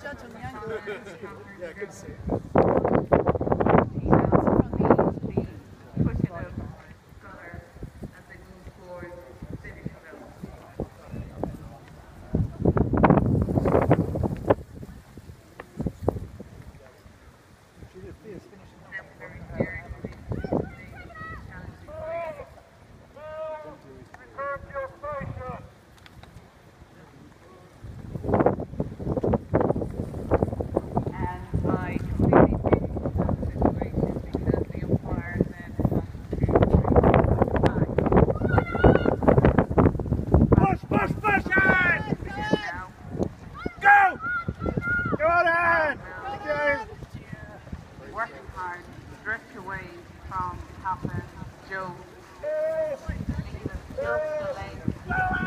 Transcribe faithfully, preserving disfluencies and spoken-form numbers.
Yeah, good to see you. Working hard, drift away from Papa Joe. Just the length